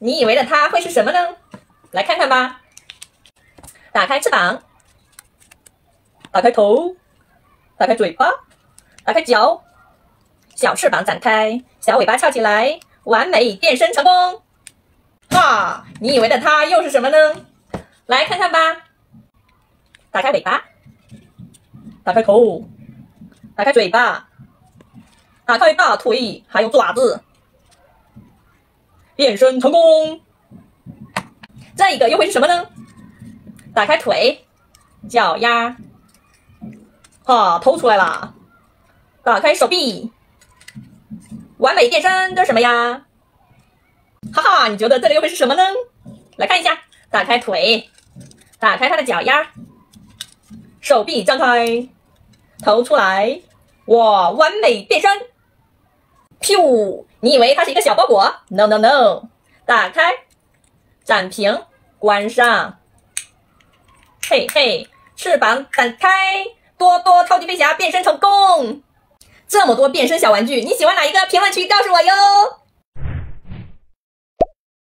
你以为的它会是什么呢？来看看吧。打开翅膀，打开头，打开嘴巴，打开脚，小翅膀展开，小尾巴翘起来，完美变身成功！哈，你以为的它又是什么呢？来看看吧。打开尾巴，打开头，打开嘴巴，打开大腿，还有爪子，变身成功！这一个又会是什么呢？打开腿，脚丫，哈，头出来了。打开手臂，完美变身，这是什么呀？哈哈，你觉得这个又会是什么呢？来看一下，打开腿，打开它的脚丫，手臂张开，头出来，哇，完美变身！噗，你以为它是一个小包裹 ？No No No， 打开，展平，关上。嘿嘿，翅膀展开，多多超级飞侠变身成功！这么多变身小玩具，你喜欢哪一个？评论区告诉我哟！